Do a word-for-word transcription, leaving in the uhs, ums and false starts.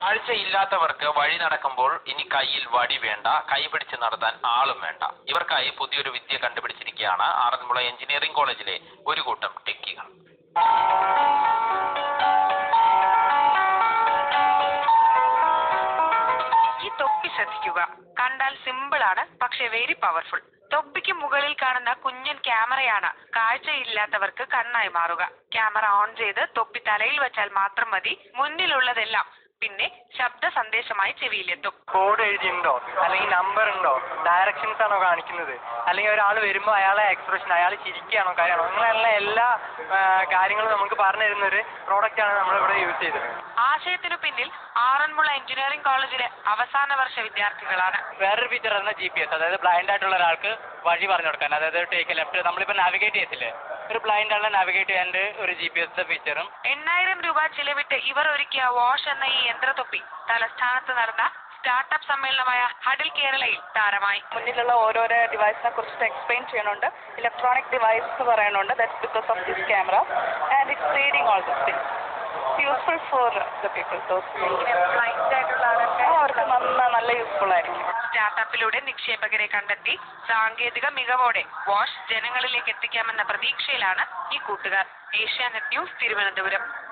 കാഴ്ചയില്ലാത്തവർക്ക് വഴി നടക്കുമ്പോൾ ഇനി കയ്യിൽ വടി വേണ്ട, കൈപിടിച്ച് നടത്താൻ ആളും വേണ്ട. ഇവർക്കായി പുതിയൊരു വിദ്യ കണ്ടുപിടിച്ചിരിക്കുകയാണ് ആറന്മുള എഞ്ചിനീയറിംഗ് കോളേജിലെ ഒരു കൂട്ടം ടെക്കികൾ. ഈ തൊപ്പി ശ്രദ്ധിക്കുക. കണ്ടാൽ സിമ്പിൾ ആണ്, പക്ഷെ വെരി പവർഫുൾ. തൊപ്പിക്ക് മുകളിൽ കാണുന്ന കുഞ്ഞൻ ക്യാമറയാണ് കാഴ്ചയില്ലാത്തവർക്ക് കണ്ണായി മാറുക. ക്യാമറ ഓൺ ചെയ്ത് തൊപ്പി തലയിൽ വെച്ചാൽ മാത്രം മതി, മുന്നിലുള്ളതെല്ലാം പിന്നെ ശബ്ദ സന്ദേശമായി ചെവിയിലെത്തും. കോഡ് എഴുതിയുണ്ടോ, അല്ലെങ്കിൽ നമ്പർ ഉണ്ടോ, ഡയറക്ഷൻസ് ആണോ കാണിക്കുന്നത്, അല്ലെങ്കിൽ ഒരാൾ വരുമ്പോൾ അയാളെ എക്സ്പ്രഷൻ, അയാൾ ചിരിക്കുകയാണോ കാര്യമാണോ, അങ്ങനെയുള്ള എല്ലാ കാര്യങ്ങളും നമുക്ക് പറഞ്ഞു തരുന്ന ഒരു പ്രോഡക്റ്റ് ആണ് നമ്മളിവിടെ യൂസ് ചെയ്തത്. ആശയത്തിനു പിന്നിൽ ആറന്മുള എഞ്ചിനീയറിംഗ് കോളേജിലെ അവസാന വർഷ വിദ്യാർത്ഥികളാണ്. വേറൊരു ഫീച്ചർ ആണ് ജി പി എസ്, അതായത് ബ്ലൈൻഡ് ആയിട്ടുള്ള ഒരാൾക്ക് വഴി പറഞ്ഞു കൊടുക്കാൻ, അതായത് ടേക്ക് ലെഫ്റ്റ്, നമ്മളിപ്പോൾ നാവിഗേറ്റ് ചെയ്യത്തില്ലേ, ഒരു ബ്ലൈൻഡ് ആളെ നാവിഗേറ്റ് ചെയ്യാൻ്റെ ഒരു ജി പി എസ് ഫീച്ചറും. എണ്ണായിരം രൂപ ചിലവിട്ട് ഇവർ ഒരുക്കിയ വാഷ് എന്ന ഈ യന്ത്രത്തൊപ്പി തലസ്ഥാനത്ത് നടന്ന സ്റ്റാർട്ടപ്പ് സമ്മേളനമായ ഹഡിൽ കേരളയിൽ താരമായി. മുന്നിലുള്ള ഓരോരോ ഡിവൈസിനെ കുറിച്ചിട്ട് എക്സ്പ്ലെയിൻ ചെയ്യുന്നുണ്ട്. ഇലക്ട്രോണിക് ഡിവൈസ് എന്ന് പറയുന്നുണ്ട്. That's because of this camera and it's reading all this things. Useful for the people. അവർക്ക് നല്ല യൂസ്ഫുൾ ആയിരിക്കും. സ്റ്റാർട്ടപ്പിലൂടെ നിക്ഷേപകരെ കണ്ടെത്തി സാങ്കേതിക മികവോടെ വാഷ് ജനങ്ങളിലേക്ക് എത്തിക്കാമെന്ന പ്രതീക്ഷയിലാണ് ഈ കൂട്ടുകാർ. ഏഷ്യാനെറ്റ് ന്യൂസ്, തിരുവനന്തപുരം.